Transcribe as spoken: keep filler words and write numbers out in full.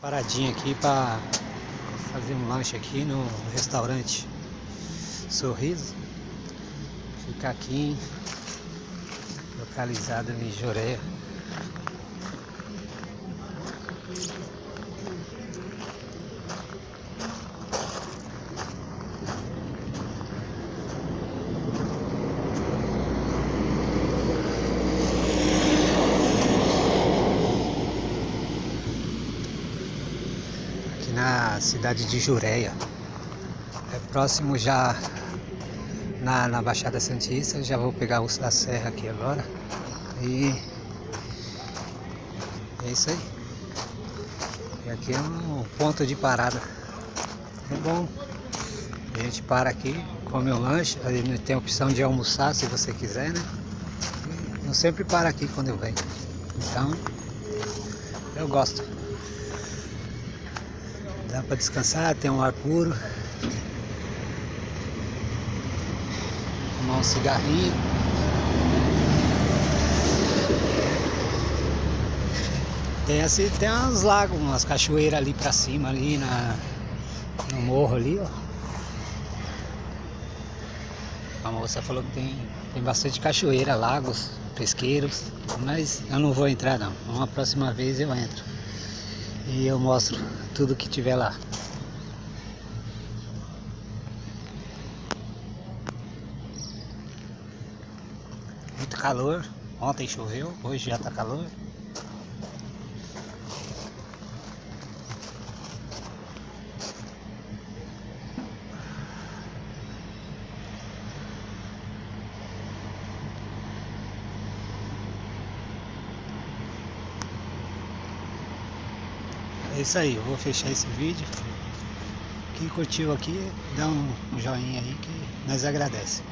Paradinha aqui para fazer um lanche aqui no restaurante Sorriso. Fica aqui localizado em Jureia. Na cidade de Jureia, é próximo já na, na Baixada Santista. Já vou pegar o da serra aqui agora e é isso aí. E aqui é um ponto de parada, é bom, a gente para aqui, come o lanche, aí tem a opção de almoçar se você quiser, né? Eu sempre paro aqui quando eu venho, então eu gosto. Dá para descansar, tem um ar puro, fumar um cigarrinho. Tem assim, tem uns lagos, umas cachoeiras ali para cima, ali na, no morro ali, ó. A moça falou que tem, tem bastante cachoeira, lagos, pesqueiros, mas eu não vou entrar não. Uma próxima vez eu entro e eu mostro tudo que tiver lá. Muito calor, ontem choveu, hoje já tá calor. É isso aí, eu vou fechar esse vídeo. Quem curtiu aqui, dá um joinha aí que nós agradece.